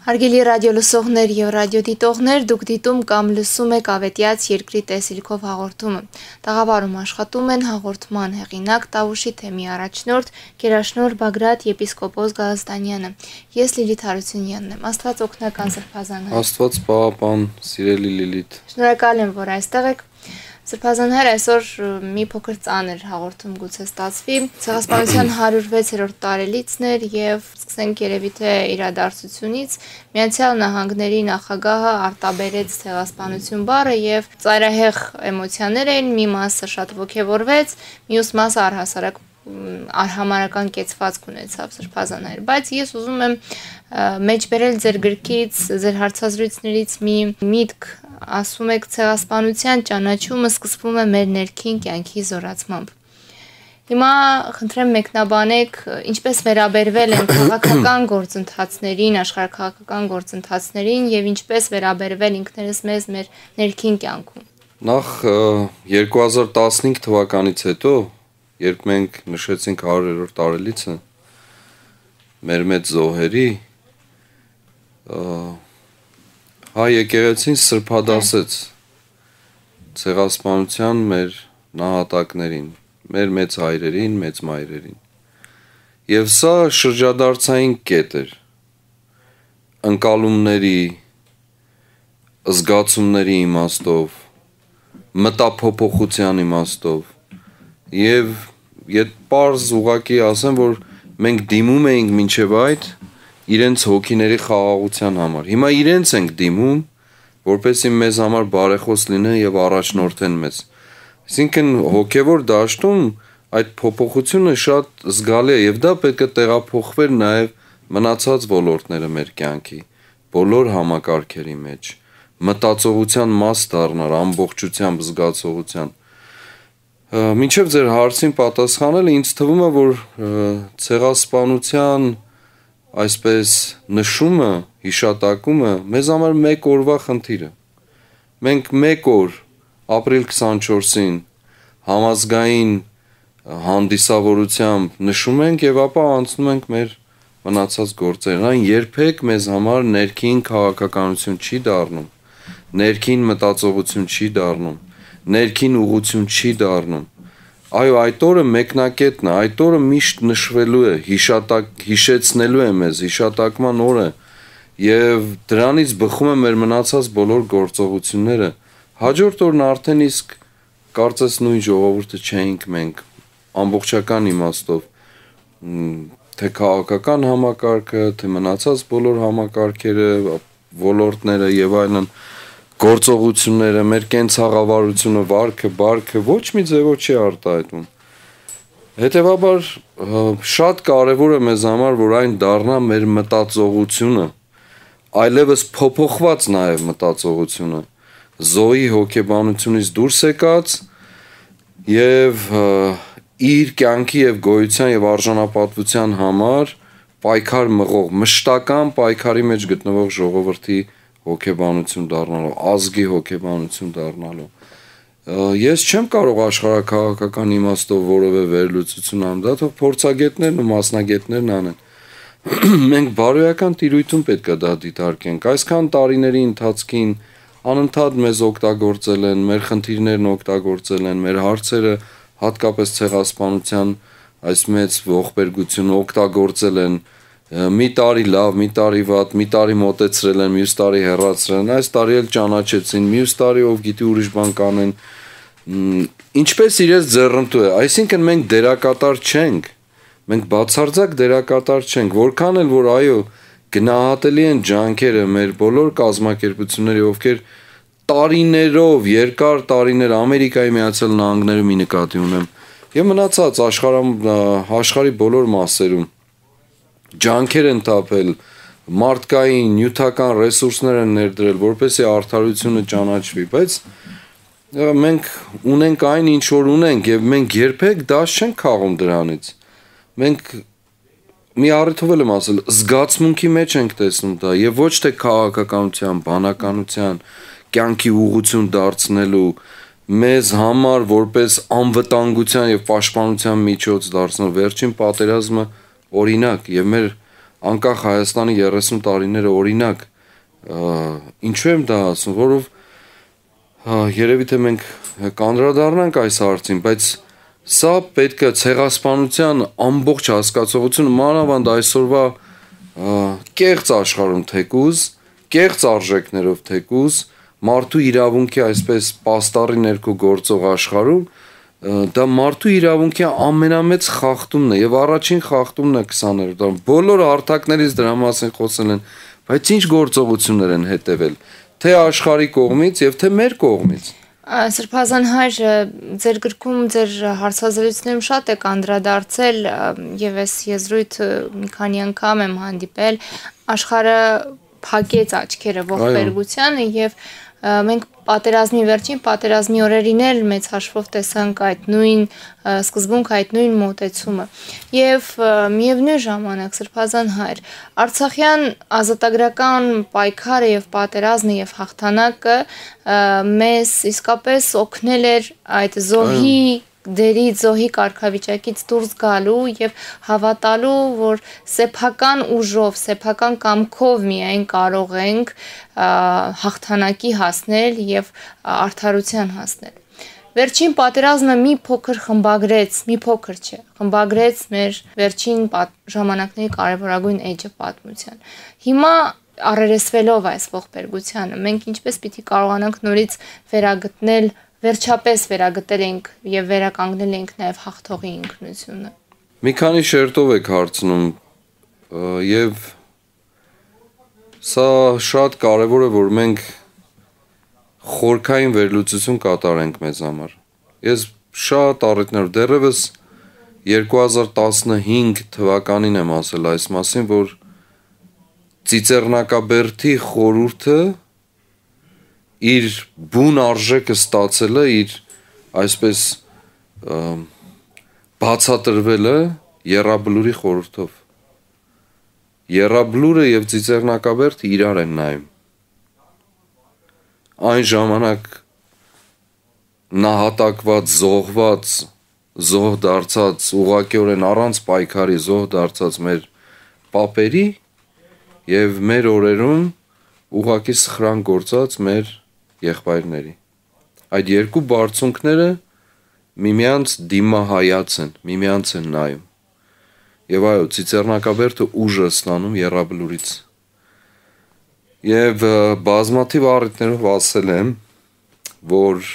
Հարգելի ռադիոլսողներ եւ ռադիոդիտողներ, դուք դիտում կամ լսում եք Ավետյաց երկրի տեսիլքով հաղորդումը։ Տաղավարում աշխատում են հաղորդման հեղինակ Տավուշի թեմի առաջնորդ Գերաշնորհ Բագրատ եպիսկոպոս Գալստանյանը։ Ես Լիլիթ Հարությունյանն եմ։ Աստված օգնական Սրբազան։ Աստված պահապան, սիրելի Լիլիթ։ Շնորհակալ եմ, որ այստեղ եք։ Սրբազան հեր այսօր մի փոքր ծանր հաղորդում գուցե ստացվի։ Ցեղասպանության 106-րդ տարելիցն էր եւ սկսենք երևի թե իրադարձությունից։ Միացյալ Նահանգների նախագահը արտաբերեց ցեղասպանություն բառը եւ ծայրահեղ էմոցիաներ էին, մի մասը շատ ոգևորվեց, մյուս մասը առհասարակ արհամարական կեցվածք ունեցավ սրբազաներ, բայց ես ուզում եմ մեջբերել ձեր գրքից, ձեր հարցազրույցներից մի միտք, ասում եք ցեղասպանության ճանաչումը սկսվում է մեր ներքին կյանքի զորացմամբ։ Հիմա խնդրեմ մեկնաբանեք, ինչպես վերաբերվել են քաղաքական գործընթացներին, աշխարհաքաղաքական գործընթացներին եւ ինչպես վերաբերվել ինքներս մեզ մեր ներքին կյանքում։ Նախ 2015 թվականից հետո, երբ մենք նշեցինք 100-րդ տարելիցը մեր մեծ զոհերի, հայ եկեղեցին սրբադասեց ցեղասպանության մեր նահատակներին, մեր մեծ հայրերին, մեծ մայրերին։ Եվ սա շրջադարձային կետ էր ընկալումների, զգացումների իմաստով, մտափոփոխության իմաստով եւ պարզ ուղղակի ասեմ, որ մենք դիմում էինք մինչև այդ իրենց հոգիների խաղաղության համար։ Հիմա իրենց ենք դիմում, որպեսզի մեզ համար բարեխոս լինեն եւ առաջնորդեն մեզ։ Այսինքն հոգեվոր դաշտում այդ փոփոխությունը շատ զգալի է եւ դա պետք է տեղափոխվեր նաեւ մնացած ոլորտները մեր կյանքի, բոլոր համակարգերի մեջ, մտածողության մաս դառնար, ամբողջությամբ զգացողության։ Մինչև ձեր հարցին պատասխանել, ինձ թվում է, որ ցեղասպանության այսպես նշումը, հիշատակումը մեզ համար մեկ օրվա խնդիր է։ Մենք մեկ օր ապրիլ 24-ին համազգային հանդիսավորությամբ նշում ենք եւ ապա անցնում ենք մեր մնացած գործերին։ Այն երբեք մեզ համար ներքին քաղաքականություն չի դառնում, ներքին մտածողություն չի դառնում, ներքին ուղղություն չի դառնում։ Այո, այդ օրը մեկնակետն է, այդ օրը միշտ նշվելու է, հիշեցնելու է մեզ, հիշատակման օր է եւ դրանից բխում է մեր մնացած բոլոր գործողությունները։ Հաջորդ օրն արդեն իսկ կարծես նույն ժողովուրդը չէինք մենք ամբողջական իմաստով, թե քաղաքական համակարգը, թե մնացած բոլոր համակարգերը, ոլորտները եւ այլն գործողությունները, մեր կենցաղավարությունը, վարքը, բարքը ոչ մի ձևով չի արտահայտվում։ Հետևաբար շատ կարևոր է մեզ համար, որ այն դառնա մեր մտածողությունը, այլևս փոփոխված նաև մտածողությունը, զոհի հոգեբանությունից դուրս եկած եւ իր կյանքի եւ գոյության եւ արժանապատվության համար պայքար մղող, մշտական պայքարի մեջ գտնվող ժողովրդի հոգեբանություն դառնալու, ազգի հոգեբանություն դառնալու։ Ես չեմ կարող աշխարհաքաղաքական իմաստով որևէ վերլուծություն անել, դա թող փորձագետներն ու մասնագետներն անեն։ Մենք բարոյական տիրույթում պետք է դա դիտարկենք։ Այսքան տարիների ընթացքին անընդհատ մեզ օգտագործել են, մեր խնդիրներն օգտագործել են, մեր հարցերը հատկապես ցեղասպանության այս մեծ ողբերգությունը օգտագործել են մի տարի լավ, մի տարի վատ, մի տարի մոտեցրել են, մյուս տարի հեռացրել են, այս տարի էլ ճանաչեցին, մյուս տարի ով գիտի ուրիշ բան կանեն։ Ինչպես իրենց ձեռնտու է, այսինքն մենք դերակատար չենք, մենք բացարձակ դերակատար չենք, որքան էլ որ այո, գնահատելի են ջանքերը մեր բոլոր կազմակերպությունների, ովքեր տարիներով, երկար տարիներ Ամերիկայի Միացյալ Նահանգներում մի նկատի ունեմ, եւ մնացած աշխարհի բոլոր մասերում ջանքեր են տապել, մարդկային, նյութական ռեսուրսներ են ներդրել, որպեսզի արդարությունը ճանաչվի, բայց մենք ունենք այն, ինչ որ ունենք եւ մենք երբեք դաշ չենք քաղում դրանից։ Մենք մի առիթով եմ ասել, զգացմունքի մեջ ենք տեսնում դա եւ ոչ թե քաղաքականության, բանականության, կյանքի ուղղություն դարձնելու, մեզ համար որպես անվտանգության եւ պաշտպանության միջոց դարձնել։ Վերջին պատերազմը օրինակ եւ մեր անկախ Հայաստանի 30 տարիները օրինակ, ինչու եմ դա ասում, որով երևի թե մենք կանդրադառնանք այս հարցին, բայց սա պետք է ցեղասպանության ամբողջ հասկացողությունը մանավանդ այսօրվա կեղծ աշխարհում թեկուզ, կեղծ արժեքներով թեկուզ, մարդու իրավունքի այսպես պաստառի ներքո գործող աշխարհում դա մարդու իրավունքի ամենամեծ խախտումն է եւ առաջին խախտումն է 20-րդ դարում։ Բոլոր հարթակներից դրա մասին խոսել են, բայց ինչ գործողություններ են հետևել, թե աշխարհի կողմից եւ թե մեր կողմից։ Սրբազան հայր, ձեր գրքում, ձեր հարցազրույցներում շատ եք անդրադարձել եւ այս եզրույթը մի քանի անգամ եմ հանդիպել, աշխարհը փակեց աչքերը ողբերգությանը եւ մենք պատերազմի վերջին պատերազմի օրերին էլ մեծ հաշվով տեսանք այդ նույն սկզբունք, այդ նույն մոտեցումը եւ միևնույն ժամանակ սրբազան հայր Արցախյան ազատագրական պայքարը եւ պատերազմը եւ հաղթանակը մեզ իսկապես օգնել էր այդ զոհի դերից զոհի կարգավիճակից դուրս գալու եւ հավատալու, որ սեփական ուժով, սեփական կամքով միայն կարող ենք հաղթանակի հասնել եւ արդարության հասնել։ Վերջին պատերազմը մի փոքր խմբագրեց, մի փոքր չէ, խմբագրեց մեր վերջին ժամանակների կարևորագույն էջը պատմության։ Հիմա առերեսվելով այս ողբերգությանը, մենք ինչպես պիտի կարողանանք նորից վերագտնել վերջապես վերագտել ենք եւ վերականգնել ենք նաեւ հաղթողի ինքնությունը։ Մի քանի շերտով եք հարցնում եւ սա շատ կարեւոր է, որ մենք խորքային վերլուծություն կատարենք մեզ համար։ Ես շատ առիթներ դեռևս 2015 թվականին եմ ասել այս մասին, որ Ծիծեռնակաբերդի խորհուրդը իր բուն արժեքը ստացել է, իր այսպես բացատրվել է Եռաբլուրի խորհրդով։ Եռաբլուրը եւ Ծիծեռնակաբերդը իրար են նայում։ Այն ժամանակ նահատակված, զոհված, զոհ դարձած, ուղղակիորեն առանց պայքարի զոհ դարձած մեր պապերի եւ մեր օրերում ուղղակի սխրան գործած մեր եղբայրների։ Այդ երկու բարձունքները միմյանց դիմահայաց են, միմյանց են նայում։ Եվ այո, Ծիծեռնակաբերդը ուժ է ստանում Եռաբլուրից։ Եվ բազմաթիվ առիթներով ասել եմ, որ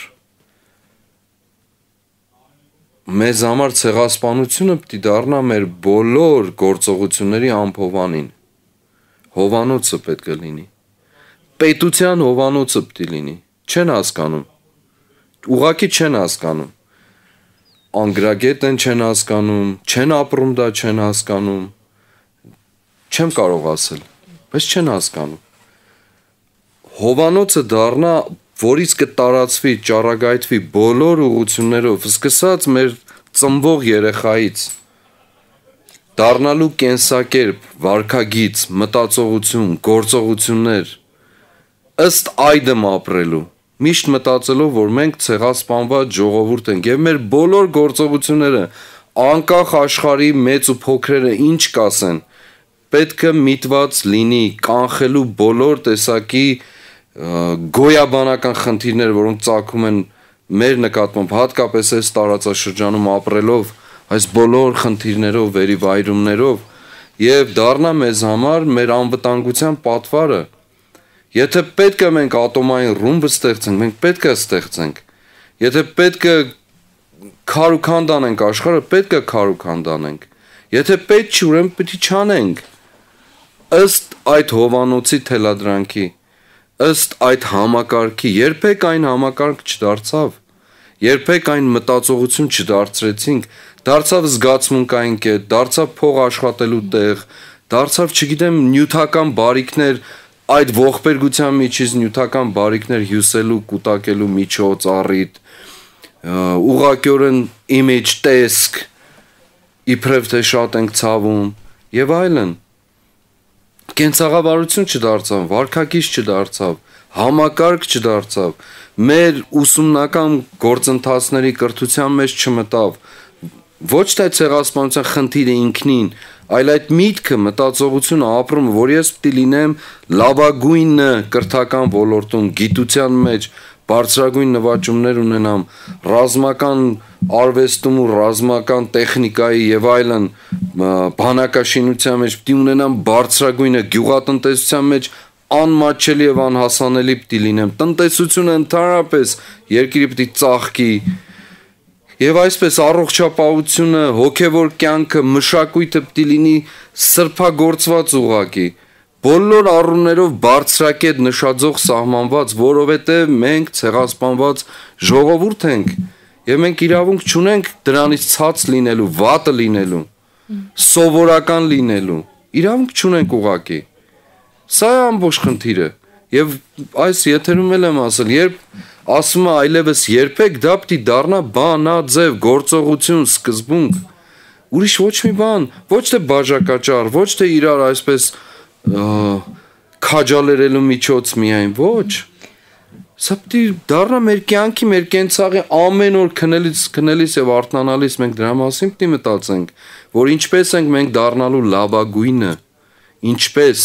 մեզ համար ցեղասպանությունը պիտի դառնա մեր բոլոր գործողությունների ամփոփանին։ Հովանոցը պետք է լինի։ Պետության հովանոցը պիտի լինի, չեն հասկանում, ուղղակի չեն հասկանում, անգրագետ են չեն հասկանում, չեն ապրում դա չեն հասկանում, չեմ կարող ասել, բայց չեն հասկանում, հովանոցը դառնա, որից կտարածվի, ճառագայթվի բոլոր ուղղություններով, սկսած մեր ծնվող երեխայից, դառնալու կենսակերպ, վարքագիծ, մտածողություն, գործողություններ, ըստ այդմ ապրելու, միշտ մտածելով, որ մենք ցեղասպանված ժողովուրդ ենք եւ մեր բոլոր գործողությունները անկախ աշխարհի մեծ ու փոքրերը ինչ կասեն, պետք է միտված լինի կանխելու բոլոր տեսակի գոյաբանական խնդիրներ, որոնք ծագում են մեր նկատմամբ, հատկապես այս տարածաշրջանում ապրելով, այս բոլոր խնդիրներով, վերիվայրումներով եւ դառնա մեզ համար մեր անվտանգության պատվարը։ Եթե պետք է մենք ատոմային ռումբ ստեղծենք, մենք պետք է ստեղծենք։ Եթե պետք է քար ու քանդ անենք աշխարհը, պետք է քար ու քանդ անենք։ Եթե պետք չի, ուրեմն պիտի չանենք։ Ըստ այդ հովանոցի թելադրանքի, ըստ այդ համակարգի, երբեք այն համակարգ չդարձավ։ Երբեք այն մտածողություն չդարձրեցինք, դարձավ զգացմունքային կետ, դարձավ փող աշխատելու տեղ, դարձավ, չգիտեմ, նյութական բարիքներ, այդ ողբերգության միջից նյութական բարիքներ հյուսելու, կուտակելու միջոց, առիթ, ուղղակիորեն image, տեսք, իբրև թե շատ ենք ցավում եւ այլն։ Կենցաղավարություն չդարձավ, վարքագիծ չդարձավ, համակարգ չդարձավ, մեր ուսումնական գործընթացների կրթության մեջ չմտավ, ոչ թե ցեղասպանության խնդիրը ինքնին, այլ այդ միտքը, մտածողությունը, ապրումը, որ ես պիտի լինեմ լավագույնը կրթական ոլորտում, գիտության մեջ, բարձրագույն նվաճումներ ունենամ, ռազմական արվեստում ու ռազմական տեխնիկայի եւ այլն բանակաշինության մեջ պիտի ունենամ բարձրագույնը, գյուղատնտեսության մեջ անմատչելի եւ անհասանելի պիտի լինեմ, տնտեսությունը ընդհանրապես երկիրը պիտի ծաղկի եւ այսպես առողջապահությունը, հոգեվոր կյանքը, մշակույթը պիտի լինի սրբագործված ուղակի բոլոր առումներով բարձրակետ նշաձող սահմանված, որովհետև մենք ցեղասպանված ժողովուրդ ենք եւ մենք իրավունք չունենք դրանից ցած լինելու, վատը լինելու, սովորական լինելու, իրավունք չունենք ուղակի։ Սա է ամբողջ խնդիրը եւ այս եթերում էլ եմ ասել, երբ ասում է այլևս երբեք դա պիտի դառնա բանաձև գործողություն, սկզբունք, ուրիշ ոչ մի բան, ոչ թե բաժակաճառ, ոչ թե իրար այսպես քաջալերելու միջոց միայն ոչ սա պիտի դառնա մեր կյանքի մեր կենցաղի ամեն օր քնելիս եւ արթնանալիս մենք դրա մասին պիտի մտածենք որ ինչպես ենք մենք դառնալու լավագույնը ինչպես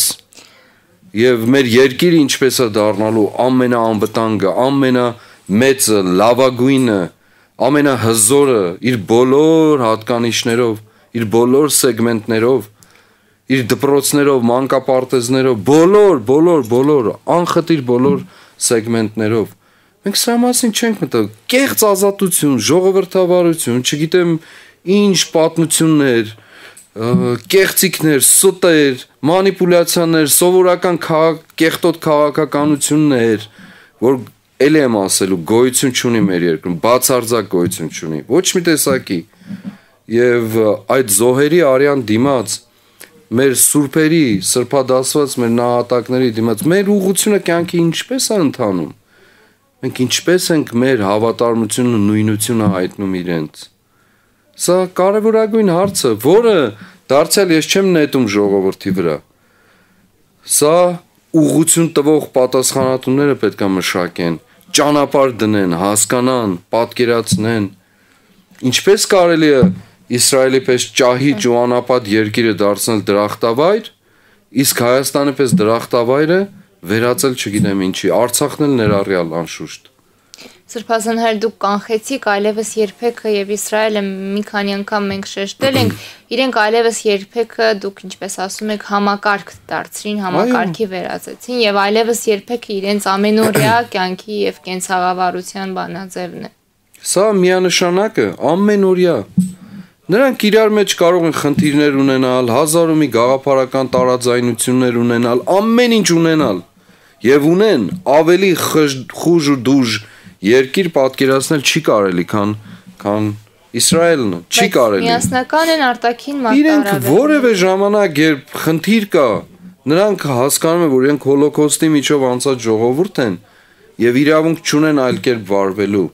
եւ մեր երկիրը ինչպես է դառնալու ամենաանվտանգը ամենամեծը լավագույնը ամենահզորը իր բոլոր հատկանիշներով իր բոլոր սեգմենտներով իր դպրոցներով, մանկապարտեզներով, բոլոր, անխտիր բոլոր սեգմենտներով։ Մենք սրա մասին չենք մտածում։ Կեղծ ազատություն, ժողովրդավարություն, չգիտեմ ինչ պատմություններ, կեղծիքներ, սուտեր, մանիպուլյացիաներ, սովորական կեղտոտ քաղաքականություններ, որ ելի եմ ասելու, գոյություն չունի մեր երկրում, բացարձակ գոյություն չունի, ոչ մի տեսակի։ Եվ այդ զոհերի արյան դիմաց մեր սուրբերի, սրբադասված մեր նահատակների դիմաց մեր ուղղությունը կյանքի ինչպես է ընթանում մենք ինչպես ենք մեր հավատարմությունը նույնությունը հայտնում իրենց սա կարևորագույն հարցը որը դարձյալ ես չեմ նետում ժողովրդի վրա սա ուղղություն տվող պատասխանատուները պետք է մշակեն ճանապարհ դնեն հասկանան պատկերացնեն ինչպես կարելի է Իսրայելի պես ճահիճ ու անապատ երկիրը դարձնել դրախտավայր, իսկ Հայաստանը պես դրախտավայրը վերածել չգիտեմ ինչի, Արցախն էլ ներառյալ անշուշտ։ Սրբազան հեր դուք կանխեցիք այլևս երբեք եւ Իսրայելը մի քանի անգամ մենք շեշտել ենք, իրենք այլևս երբեք դուք ինչպես ասում եք համակարգ դարձրին, համակարգի վերածեցին եւ այլևս երբեք իրենց ամենօրյա կյանքի եւ կենցաղավարության բանաձևն է։ Սա միանշանակ է, ամենօրյա Նրանք իրար մեջ կարող են խնդիրներ ունենալ, հազար ու մի գաղափարական տարաձայնություններ ունենալ, ամեն ինչ ունենալ եւ ունեն ավելի խուժ ու դուժ երկիր պատկերացնել չի կարելի, քան Իսրայելն, չի կարելի։ Միասնական են արտաքին մարտահրավերները։ Իրենք որևէ ժամանակ երբ խնդիր կա, նրանք հասկանում են, որ իրենք հոլոկոստի միջով անցած ժողովուրդ են եւ իրավունք չունեն այլ կերպ վարվելու։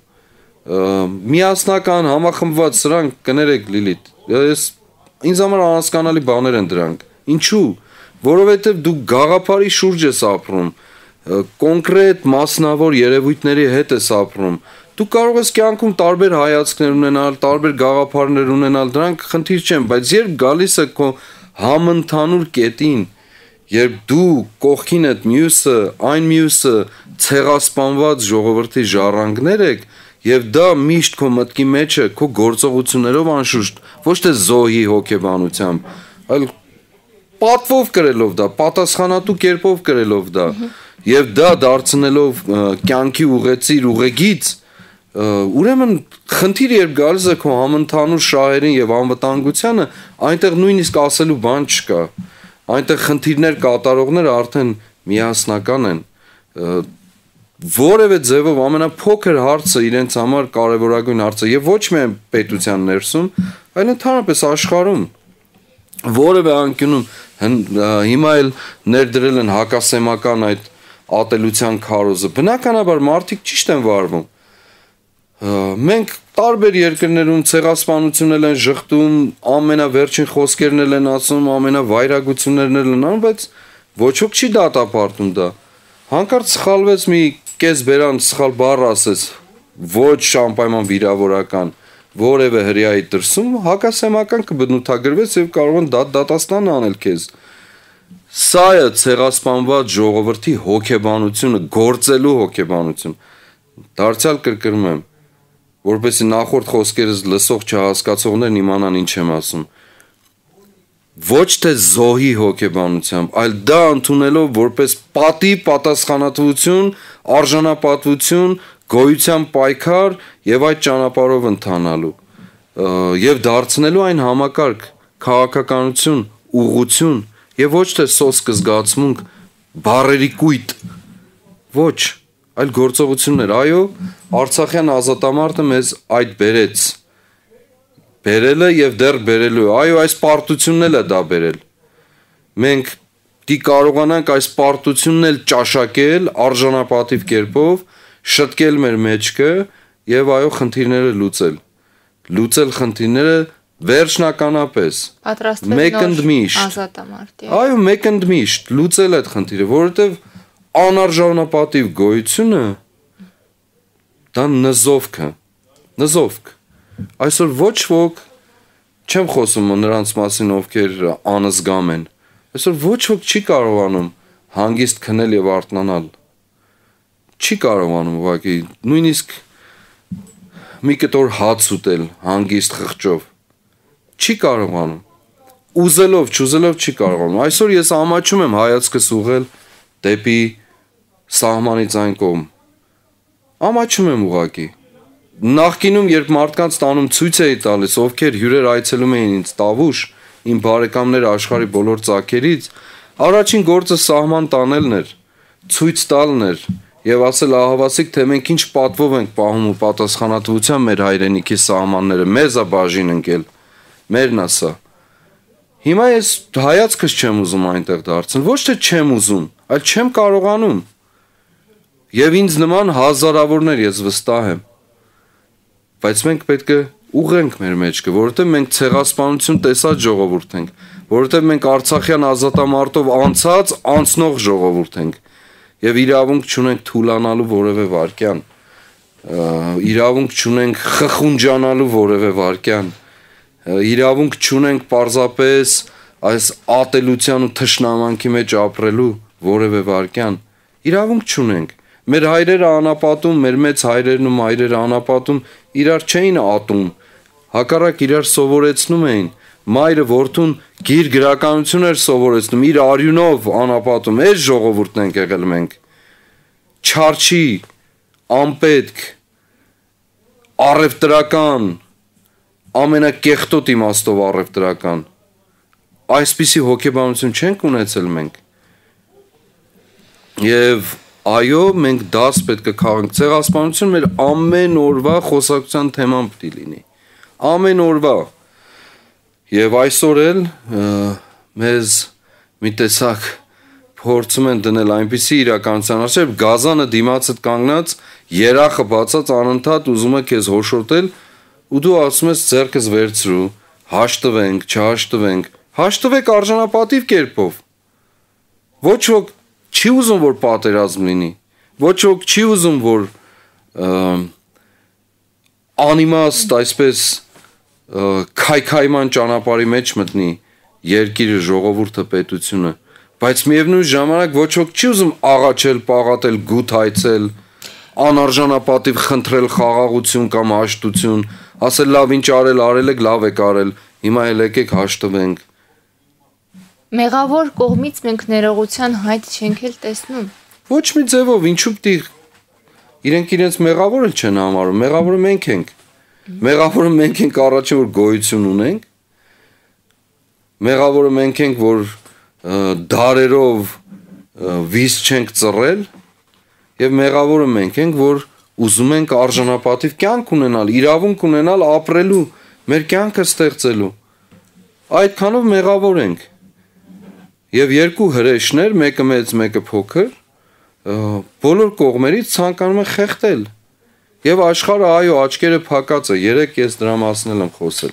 Միասնական համախմբված սրանք կներեք Լիլիթ ինձ համար անհասկանալի բաներ են դրանք ինչու որովհետև դու գաղափարի շուրջ ես ապրում կոնկրետ մասնավոր երևույթների հետ ես ապրում դու կարող ես կյանքում տարբեր հայացքներ ունենալ տարբեր գաղափարներ ունենալ դրանք խնդիր չեն բայց երբ գալիս է քո համընդհանուր կետին երբ դու կողքինդ մյուսը ցեղասպանված ժողովրդի ժառանգներ եք Եվ դա միշտ քո մտքի մեջ է, քո գործողություններով անշուշտ, ոչ թե զոհի հոգեբանությամբ, այլ պատվով կրելով դա, պատասխանատու կերպով կրելով դա, եւ դա դարձնելով կյանքի ուղեցիր, ուղեգից, ուրեմն խնդիր երբ գալիս է քո համընդհանուր շահերին եւ անվտանգությանը, այնտեղ նույնիսկ ասելու բան չկա։ Այնտեղ խնդիրներ կատարողները արդեն միասնական են որևէ ձևով ամենափոքր հարցը իրենց համար կարևորագույն հարցը եւ ոչ միայն պետության ներսում, այլ ընդհանրապես աշխարհում որևէ անկյունում հիմա էլ ներդրել են հակասեմական այդ ատելության քարոզը բնականաբար մարդիկ ճիշտ են վարվում մենք տարբեր երկրներում ցեղասպանություն են ժխտում ամենավերջին խոսքերն են ասում ամենավայրագություններն են անում բայց ոչ ոք չի դատապարտում դա հանկարծ սխալվեց մի կես բերան սխալ բառ ասես ոչ անպայման վիրավորական որևէ հրեայի դրսում հակասեմական կբնութագրվես եւ կարող են դատաստան անել քեզ։ Սա է ցեղասպանված ժողովրդի հոգեբանությունը, գործելու հոգեբանություն։ Դարձյալ կրկնում եմ, որպեսզի նախորդ խոսքերս լսող չհասկացողներն իմանան ինչ եմ ասում։ Ոչ թե զոհի հոգեբանությամբ, այլ դա ընդունելով որպես պատի, պատասխանատվություն, արժանապատվություն, գոյության պայքար եւ այդ ճանապարհով ընթանալու եւ դարձնելու այն համակարգ, քաղաքականություն, ուղղություն եւ ոչ թե սոսկ զգացմունք, բարերի կույտ, ոչ, այլ գործողություններ։ Այո, Արցախյան ազատամարտը մեզ այդ բերեց։ Բերել է եւ դեռ բերելու է։ Այո, այս պարտությունն էլ է դա բերել։ Մենք դի կարողանանք այս պարտությունն էլ ճաշակել արժանապատիվ կերպով, շտկել մեր մեջքը եւ այո, խնդիրները լուծել։ Լուծել խնդիրները վերջնականապես։ Պատրաստվել ազատամարտի։ Այո, մեկընդմիշտ լուծել այդ խնդիրը, որովհետեւ անարժանապատիվ գոյությունը դա նզովք։ Այսօր ոչ ոք չեմ խոսում նրանց մասին, ովքեր անզգամ են։ Այսօր ոչ ոք չի կարողանում հանգիստ քնել եւ արթնանալ։ Չի կարողանում ուղղակի նույնիսկ մի կտոր հաց ուտել հանգիստ խղճով։ Չի կարողանում։ Ուզելով, չուզելով չի կարողանում։ Այսօր ես ամաչում եմ հայացքս ուղղել դեպի սահմանից այն կողմ։ Ամաչում եմ ուղղակի։ Նախկինում, երբ մարդկանց տանում ցույց էի տալիս, ովքեր հյուրեր այցելում էին ինձ Տավուշ, իմ բարեկամները աշխարհի բոլոր ծակերից, առաջին գործը սահման տանելն էր, ցույց տալն էր եւ ասել ահավասիկ, թե մենք ինչ պատվով ենք պահում ու պատասխանատվությամբ մեր հայրենիքի սահմանները, մեզ է բաժին ընկել, մերն է սա։ Հիմա ես հայացքս չեմ ուզում այնտեղ դարձնել, ոչ թե չեմ ուզում, այլ չեմ կարողանում։ Եվ ինձ նման հազարավորներ ես վստահ եմ։ Բայց մենք պետք է ուղղենք մեր մեջքը, որովհետև մենք ցեղասպանություն տեսած ժողովուրդ ենք, որովհետև մենք Արցախյան ազատամարտով անցնող ժողովուրդ ենք եւ իրավունք չունենք թուլանալու որևէ վարքյան, իրավունք չունենք խխունջանալու որևէ վարքյան, իրավունք չունենք պարզապես այս ատելության ու թշնամանքի մեջ ապրելու որևէ վարքյան, իրավունք չունենք։ Մեր հայրերը անապատում, մեր մեծ հայրերն ու մայրերը անապատում իրար չէին ատում, հակառակ իրար սովորեցնում էին, մայրը որդուն գիր գրականություն էր սովորեցնում, իր արյունով անապատում, այս ժողովուրդն ենք եղել մենք, չարչի, անպետք, առևտրական, ամենակեղտոտ իմաստով առևտրական, այսպիսի հոգեբանություն չենք ունեցել մենք, և այո, մենք դաս պետք է քաղենք, ցեղասպանություն մեր ամեն օրվա խոսակցության թեման պետք է լինի, ամեն օրվա, եւ այսօր էլ մեզ մի տեսակ փորձում են դնել այնպիսի իրականության առջև, գազանը դիմացդ կանգնած, երախը բացած անընդհատ ուզում է քեզ հոշոտել, ու դու ասում ես ձեռքս վերցրու, հաշտվենք, չհաշտվենք, հաշտվեք արժանապատիվ կերպով, ոչ ոք չի ուզում, որ պատերազմ լինի, ոչ ոք չի ուզում, որ անիմաստ այսպես քայքայման ճանապարհի մեջ մտնի երկիրը, ժողովուրդը, պետությունը, բայց միևնույն ժամանակ ոչ ոք չի ուզում աղաչել, պաղատել, գութայցել, անարժանապատիվ խնդրել խաղաղություն կամ հաշտություն, ասել լավ ինչ արել եք, լավ եք արել, հիմա էլ եկեք հաշտվենք։ Մեղավոր կողմից մենք ներողության հայտ չենք էլ տեսնում։ Ոչ մի ձևով, ինչու պիտի իրենք իրենց մեղավոր էլ չեն համարում, մեղավորը մենք ենք։ Մեղավորը մենք ենք առաջին, որ գոյություն ունենք։ Մեղավորը մենք ենք, որ դարերով վիզ չենք ծռել, եւ մեղավորը մենք ենք, որ ուզում ենք արժանապատիվ կյանք ունենալ, իրավունք ունենալ ապրելու, մեր կյանքը ստեղծելու։ Այդքանով մեղավոր ենք։ Եվ երկու հրեշներ, մեկը մեծ, մեկը փոքր, բոլոր կողմերից ցանկանում են խեղդել։ Եվ աշխարհը այո, աչքերը փակած է, երեք ես դրա մասին եմ խոսել։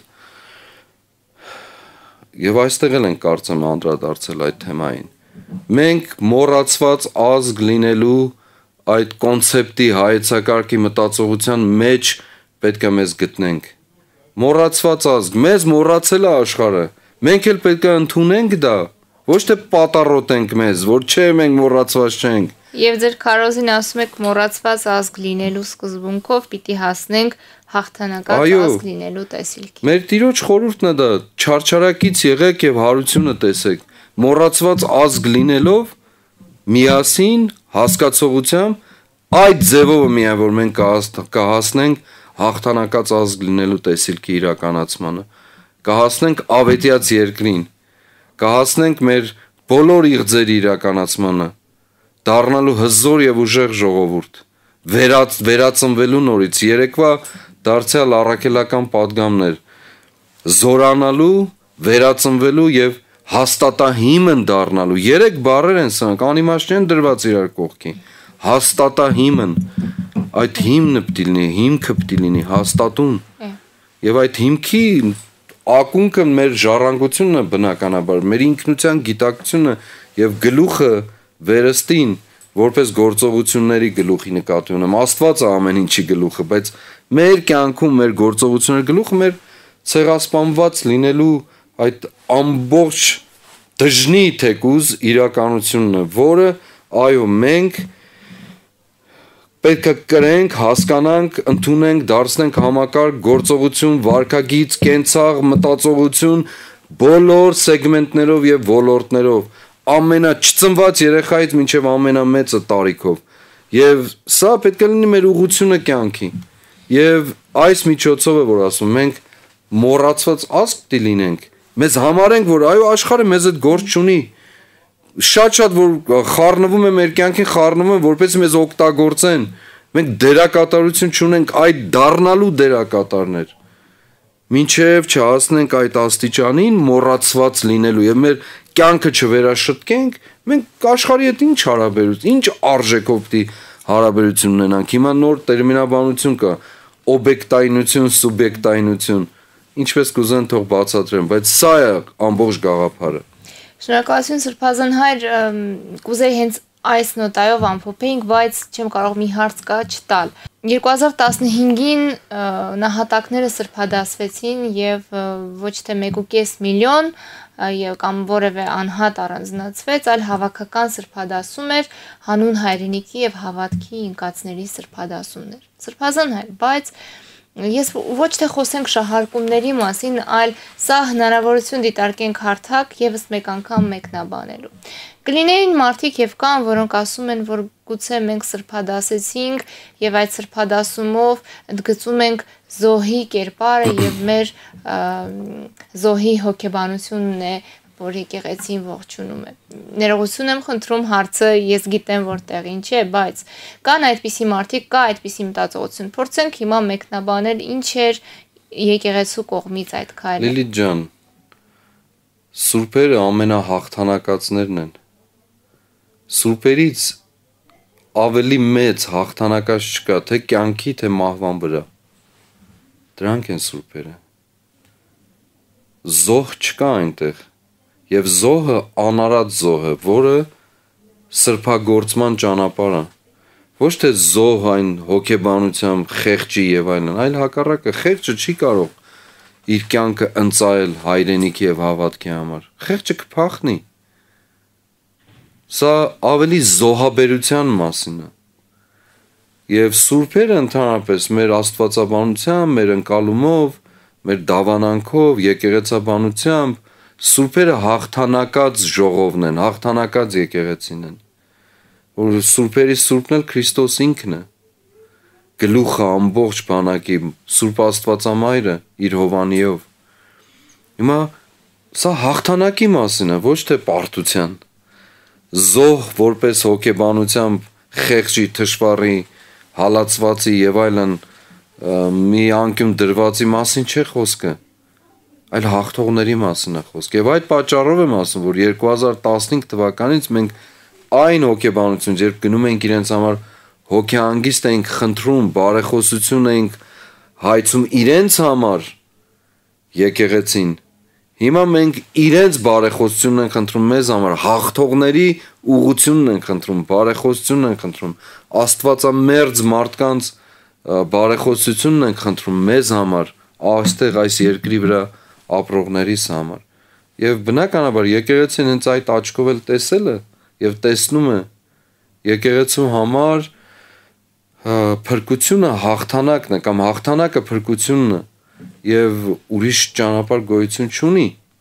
Եվ այստեղ էլ ենք կարծեմ անդրադարձել այդ թեմային։ Մենք մոռացված ազգ լինելու այդ կոնցեպտի հայեցակարգի մտածողության մեջ պետք է մեզ գտնենք։ մոռացված ազգ, մեզ մոռացել է աշխարհը։ Մենք էլ պետք է ընդունենք դա, ոչ թե պատառոտենք մեզ, որ չէ մենք մոռացված չենք։ Եվ ձեր քարոզին ասում եք մոռացված ազգ լինելու սկզբունքով պիտի հասնենք հաղթանակած ազգ լինելու տեսիլքի։ Մեր Տիրոջ խորհուրդն է դա, չարչարակից եղեք եւ հարությունը տեսեք։ Մոռացված ազգ լինելով միասին հասկացողությամբ այդ ձևով միայն որ մենք կհասնենք հաղթանակած ազգ լինելու տեսիլքի իրականացմանը, կհասնենք ավետյաց երկրին, կհասնենք մեր բոլոր իղձերի իրականացմանը, դառնալու հզոր եւ ուժեղ ժողովուրդ, վերածնվելու նորից երեկվա դարձյալ առաքելական պատգամներ, զորանալու, վերածնվելու եւ հաստատահիմն դառնալու։ Երեք բառեր են սրանք, անիմաստ չեն դրված իրար կողքին։ Հաստատահիմն, այդ հիմնը պիտի լինի, հիմքը պիտի լինի, հաստատուն։ Եվ այդ հիմքի ակունքը մեր ժառանգությունն է բնականաբար, մեր ինքնության գիտակցությունը եւ գլուխը վերստին, որպես գործողությունների գլուխի նկատի ունեմ։ Աստված է ամեն ինչի գլուխը, բայց մեր կյանքում մեր գործողությունների գլուխը մեր ցեղասպանված լինելու այդ ամբողջ դժնի թեկուզ իրականությունն է, որը այո մենք պետք է կրենք, հասկանանք, ընդունենք, դարձնենք համակարգ գործողություն, վարքագիծ, կենցաղ, մտածողություն բոլոր սեգմենտներով եւ ոլորտներով, ամենաչծնված երեխայից մինչեւ ամենամեծը տարիքով։ Եվ սա պետք է լինի մեր ուղղությունը կյանքի։ Եվ այս միջոցով է որ ասում մենք մոռացված ազգ պիտի լինենք։ Մեզ համարենք որ այո աշխարհը մեզ այդ գործ չունի։ Շատ որ խառնվում է մեր կյանքին, խառնվում է որպես մեզ օգտագործեն։ Մենք դերակատարություն չունենք այդ դառնալու դերակատարներ։ Մինչև չհասնենք այդ աստիճանին մոռացված լինելու եւ մեր կյանքը չվերաշտկենք, մենք աշխարհի հետ ինչ հարաբերություն, ինչ արժեքով պիտի հարաբերություն ունենանք։ Հիմա նոր տերմինաբանություն կա՝ օբյեկտայնություն, սուբյեկտայնություն։ Ինչպես կուզեն թող բացատրեմ, բայց սա է ամբողջ գաղափարը։ Շնորհակալություն Սրբազան հայր, կուզեի հենց այս նոտայով ամփոփեինք, բայց չեմ կարող մի հարց կա չտալ։ 2015-ին նահատակները սրբադասվեցին եւ ոչ թե 1.5 միլիոն կամ որևէ անհատ առանձնացվեց, այլ հավաքական սրբադասում էր հանուն հայրենիքի եւ հավատքի ինկածների սրբադասումներ։ Սրբազան հայր, բայց ես ոչ թե խոսենք շահարկումների մասին, այլ սա հնարավորություն դիտարկենք հարթակ եւս մեկ անգամ մեկնաբանելու։ Կլինեին մարդիկ եւ կան, որոնք ասում են, որ գուցե մենք սրբադասեցինք եւ այդ սրբադասումով ընդգծում ենք զոհի կերպարը եւ մեր զոհի հոգեբանությունն է, որ եկեղեցին ողջունում է։ Ներողություն եմ խնդրում, հարցը ես գիտեմ որտեղին չէ, բայց կան այդպիսի մարդիկ, կա այդպիսի մտածողություն։ Փորձենք հիմա մեկնաբանել ինչ էր եկեղեցու կողմից այդ քայլը։ Լիլիթ ջան, սուրբերը ամենահաղթանակածներն են։ Սուրբերից ավելի մեծ հաղթանակած չկա, թե կյանքի, թե մահվան վրա։ Դրանք են սուրբերը։ Զոհ չկա այնտեղ։ Եվ զոհը անարատ զոհ է, որը սրբագործման ճանապարհ է։ Ոչ թե զոհ այն հոգեբանությամբ խեղճի եւ այլն, այլ հակառակը խեղճը չի կարող իր կյանքը ընծայել հայրենիքի եւ հավատքի համար։ Խեղճը կփախնի։ Սա ավելի զոհաբերության մասին է։ Եվ սուրբերը ընդհանրապես մեր աստվածաբանությամբ, մեր ընկալումով, մեր դավանանքով, եկեղեցաբանությամբ սուրբերը հաղթանակած ժողովն են, հաղթանակած եկեղեցին են, որ սուրբերի սուրբն էլ Քրիստոս ինքն է, գլուխը ամբողջ բանակի, Սուրբ Աստվածամայրը իր հովանիով։ Հիմա սա հաղթանակի մասին է, ոչ թե պարտության։ Զոհ որպես հոգեբանությամբ խեղճի, թշվառի, հալածվածի եւ այլն մի անկյուն դրվածի մասին չէ խոսքը, այլ հաղթողների մասին է խոսք։ Եվ այդ պատճառով եմ ասում, որ 2015 թվականից մենք այն հոգեբանություն, երբ գնում ենք իրենց համար հոգեհանգիստ ենք խնդրում, բարեխոսություն ենք հայցում իրենց համար եկեղեցին, հիմա մենք իրենց բարեխոսությունն ենք խնդրում մեզ համար, հաղթողների ուղղությունն ենք խնդրում, բարեխոսությունն ենք խնդրում, աստվածամերձ մարդկանց բարեխոսությունն ենք խնդրում մեզ համար, այստեղ այս երկրի վրա ապրողներիս համար։ Եվ բնականաբար եկեղեցին հենց այդ աչքով էլ տեսել է եւ տեսնում է եկեղեցու համար փրկությունը հաղթանակն է կամ հաղթանակը փրկությունն է եւ ուրիշ ճանապարհ գոյություն չունի։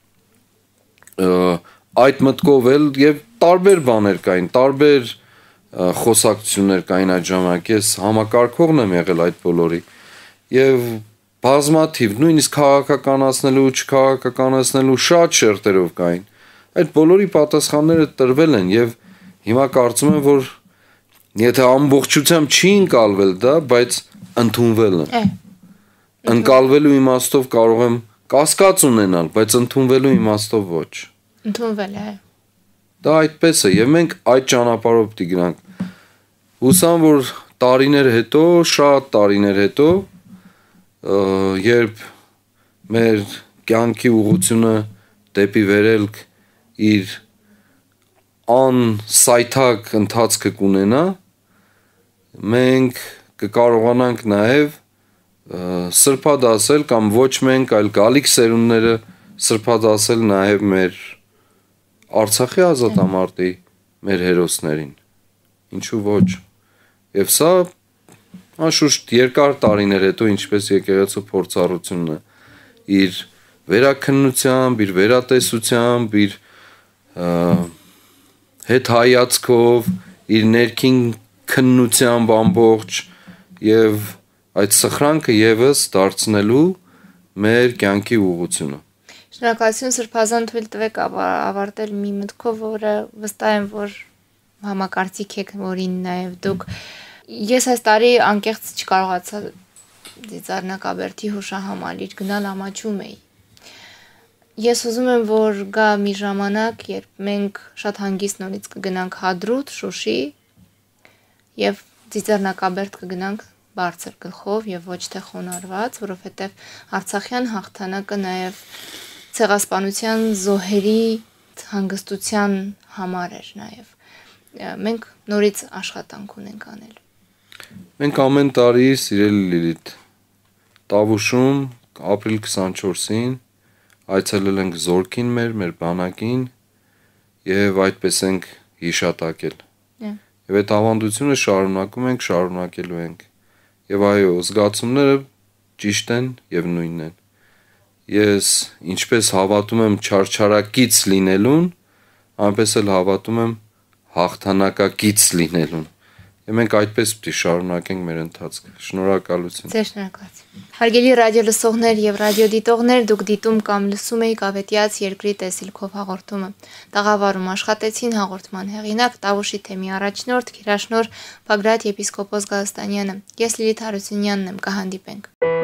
Այդ մտքով էլ եւ տարբեր բաներ կային, տարբեր խոսակցություններ կային այդ ժամանակ։ Ես համակարգողն եմ եղել այդ բոլորի եւ բազմաթիվ նույնիսկ քաղաքականացնելու, չքաղաքականացնելու շատ շերտերով կային։ Այդ բոլորի պատասխանները տրվել են եւ հիմա կարծում եմ, որ եթե ամբողջությամբ չի ընկալվել դա, բայց ընդունվել է։ Ընկալվելու իմաստով կարող եմ կասկած ունենալ, բայց ընդունվելու իմաստով ոչ։ Ընդունվել է։ Դա այդպես է եւ մենք այդ ճանապարհով պիտի գնանք։ Հուսամ, որ տարիներ հետո, շատ տարիներ հետո, երբ մեր կյանքի ուղղությունը դեպի վերելք իր անսայթակ ընթացքը կունենա, մենք կկարողանանք նաև սրբադասել կամ ոչ մենք, այլ գալիք սերունդները սրբադասել նաև մեր Արցախի ազատամարտի մեր հերոսներին։ Ինչու ոչ։ Եվ սա անշուշտ երկար տարիներ հետո ինչպես եկեղեցու փորձառությունն է իր վերաքննությամբ, իր վերատեսությամբ, իր հետ հայացքով, իր ներքին քննությամբ ամբողջ եւ այդ սխրանքը եւս դարձնելու մեր կյանքի ուղղությունը։ Շնորհակալություն Սրբազան, թույլ տվեք ավարտել մի մտքով, որը վստահ եմ, որ համակարծիք եք, որին նաեւ դուք ես այս տարի անկեղծ չկարողացա Ծիծեռնակաբերդի հուշահամալիր գնալ ամաչում էի։ Ես ուզում եմ, որ գա մի ժամանակ, երբ մենք շատ հանգիստ նորից կգնանք Հադրութ, Շուշի եւ Ծիծեռնակաբերդ կգնանք բարձր գլխով եւ ոչ թե խոնարհված, որովհետեւ Արցախյան հաղթանակը նաեւ ցեղասպանության զոհերի հանգստության համար էր նաեւ։ Մենք նորից աշխատանք ունենք անել։ Մենք ամեն տարի, սիրելի Լիլիթ, Տավուշում ապրիլ 24-ին այցելել ենք Զորքին մեր բանակին եւ այդպես ենք հիշատակել։ Եվ այդ ավանդությունը շարունակում ենք, շարունակելու ենք։ Եվ այո, զգացումները ճիշտ են եւ նույնն են։ Ես ինչպես հավատում եմ չարչարակից լինելուն, այնպես էլ հավատում եմ հաղթանակակից լինելուն։ Եվ մենք այդպես պիտի շարունակենք մեր ընթացքը։ Շնորհակալություն։ Ձեր շնորհակալություն։ Հարգելի ռադիո լսողներ եւ ռադիոդիտողներ, դուք դիտում կամ լսում եք Ավետյաց երկրի տեսիլքով հաղորդումը։ Տաղավարում աշխատեցին հաղորդման հեղինակ Տավուշի թեմի առաջնորդ, գերաշնորհ Բագրատ եպիսկոպոս Գալստանյանը։ Ես Լիլիթ Հարությունյանն եմ, կհանդիպենք։